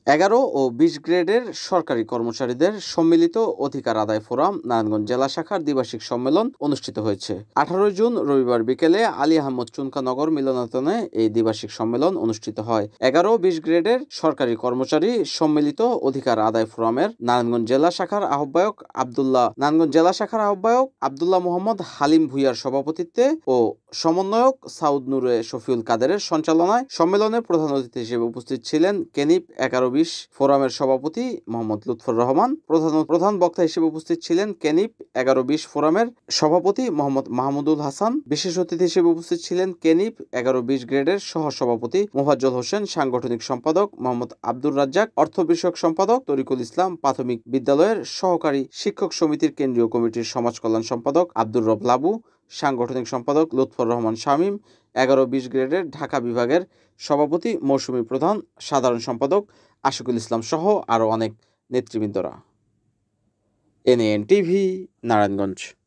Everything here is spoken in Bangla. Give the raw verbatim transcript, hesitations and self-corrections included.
এগারো ও বিশ গ্রেডের সরকারি কর্মচারীদের সম্মিলিত অধিকার আদায় ফোরাম নারায়ণগঞ্জ জেলা শাখার দ্বিবার্ষিক সম্মেলন অনুষ্ঠিত হয়েছে। আঠারোই জুন রবিবার বিকেলে আলী আহমদ চুনকা নগর মিলনায়তনে এই দ্বিবার্ষিক সম্মেলন অনুষ্ঠিত হয়। এগারো ও বিশ গ্রেডের সরকারি কর্মচারী সম্মিলিত অধিকার আদায় ফোরামের নারায়ণগঞ্জ জেলা শাখার আহ্বায়ক আব্দুল্লাহ নারায়ণগঞ্জ জেলা শাখার আহ্বায়ক আব্দুল্লাহ মোহাম্মদ হালিম ভুইয়ার সভাপতিত্বে ও সমন্বয়ক সাউদ নূরে শফিউল কাদেরের সঞ্চালনায় সম্মেলনে প্রধান অতিথি হিসেবে উপস্থিত ছিলেন কেনিপ এগারো বিশ ফোরামের সভাপতি মোহাম্মদ লুৎফর রহমান। প্রধান প্রধান বক্তা হিসেবে উপস্থিত ছিলেন কেনিপ এগারো বিশ ফোরামের সভাপতি মোহাম্মদ মাহমুদুল হাসান। বিশেষ অতিথি হিসেবে উপস্থিত ছিলেন কেনিপ এগারো বিশ গ্রেডের সহ সভাপতি মোফাজ্জল হোসেন, সাংগঠনিক সম্পাদক মোহাম্মদ আব্দুর রাজ্জাক, অর্থ বিষয়ক সম্পাদক তরিকুল ইসলাম, প্রাথমিক বিদ্যালয়ের সহকারী শিক্ষক সমিতির কেন্দ্রীয় কমিটির সমাজ কল্যাণ সম্পাদক আব্দুর রব লাবু, সাংগঠনিক সম্পাদক লুৎফর রহমান শামীম, এগারো বিশ গ্রেডের ঢাকা বিভাগের সভাপতি মৌসুমী প্রধান, সাধারণ সম্পাদক আশিকুল ইসলাম সহ আরও অনেক নেতৃবৃন্দরা। এন.এ.এন টিভি, নারায়ণগঞ্জ।